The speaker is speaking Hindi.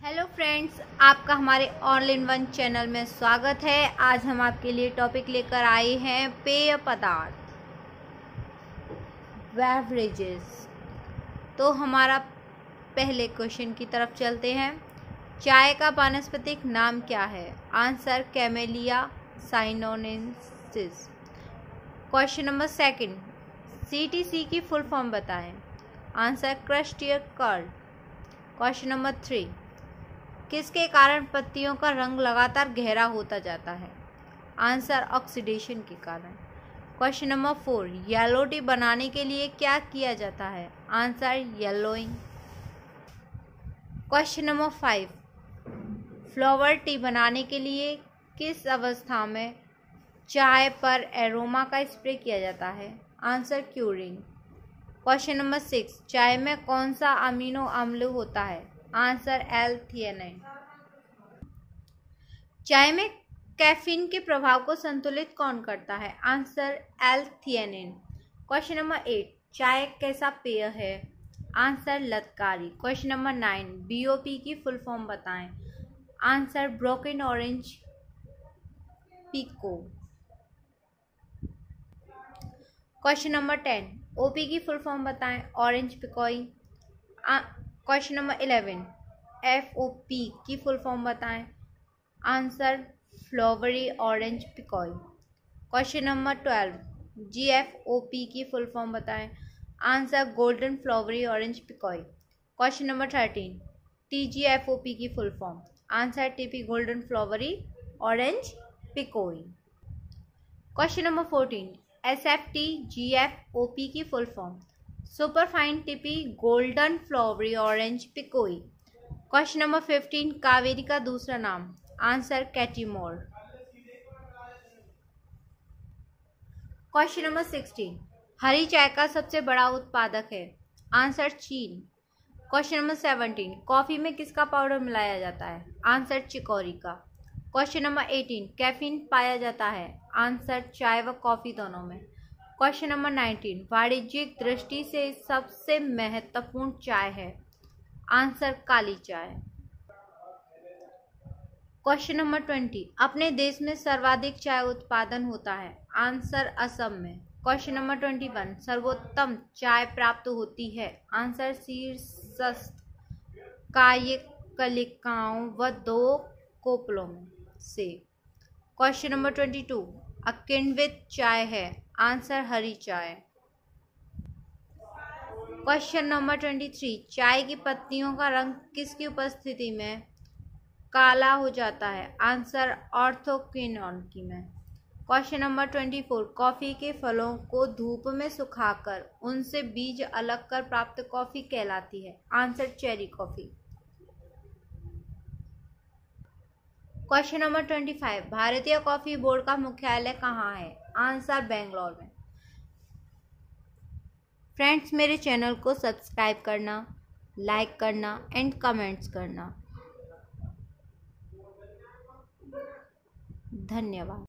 हेलो फ्रेंड्स, आपका हमारे ऑल इन वन चैनल में स्वागत है। आज हम आपके लिए टॉपिक लेकर आए हैं पेय पदार्थ, बेवरेजेस। तो हमारा पहले क्वेश्चन की तरफ चलते हैं। चाय का वानस्पतिक नाम क्या है? Answer camellia sinensis. Question number second, CTC की फुल फॉर्म बताएं। Answer crush tear curl. Question number 3, किसके कारण पत्तियों का रंग लगातार गहरा होता जाता है? आंसर ऑक्सीडेशन के कारण। क्वेश्चन नंबर 4, येलो टी बनाने के लिए क्या किया जाता है? Answer yellowing. Question number 5, flower tea बनाने के लिए किस अवस्था में चाय पर एरोमा का स्प्रे किया जाता है? Answer curing. क्वेश्चन नंबर 6, चाय में कौन सा अमीनो अम्ल होता है? Answer L theanine. चाय में कैफीन के प्रभाव को संतुलित कौन करता है? Answer L-theanine. क्वेश्चन नंबर 8, चाय कैसा पेय है? आंसर लतकारी। क्वेश्चन नंबर 9, बीओपी की फुल फॉर्म बताएं। Answer broken orange pekoe. Question number 10, OP की फुल फॉर्म बताएं। Orange pekoe. Question number 11, FOP की फुल फॉर्म बताएं। Answer flowery orange pekoe. Question number 12, GFOP की फुल फॉर्म बताएं। Answer golden flowery orange pekoe. Question number 13, TGFOP की full form. Answer tippy golden flowery orange pekoe. Question number 14, SFT जीएफओपी की full form. Super fine tippy golden flowery orange pekoe. Question number 15, Kaveri का दूसरा नाम। Answer catimor. क्वेश्चन नंबर 16, हरी चाय का सबसे बड़ा उत्पादक है? आंसर चीन। क्वेश्चन नंबर 17, कॉफी में किसका पाउडर मिलाया जाता है? आंसर चिकोरी का। क्वेश्चन नंबर 18, कैफीन पाया जाता है? आंसर चाय व कॉफी दोनों में। क्वेश्चन नंबर 19, वाणिज्यिक दृष्टि से सबसे महत्वपूर्ण चाय है? आंसर काली चाय। क्वेश्चन नंबर 20, अपने देश में सर्वाधिक चाय उत्पादन होता है? आंसर असम में। क्वेश्चन नंबर 21, सर्वोत्तम चाय प्राप्त होती है? आंसर शीर्षस्थ कायकलिकाओं व 2 कोपलों में से। क्वेश्चन नंबर 22, अकिण्वित चाय है? आंसर हरी चाय। क्वेश्चन नंबर 23, चाय की पत्तियों का रंग किसकी उपस्थिति में काला हो जाता है? आंसर ऑर्थोक्विनोन में। क्वेश्चन नंबर 24, कॉफी के फलों को धूप में सुखाकर उनसे बीज अलग कर प्राप्त कॉफी कहलाती है? Answer cherry coffee. Question number 25, भारतीय कॉफी बोर्ड का मुख्यालय कहाँ है? आंसर बेंगलोर में। फ्रेंड्स, मेरे चैनल को सब्सक्राइब करना, लाइक करना एंड कमेंट्स करना। धन्यवाद।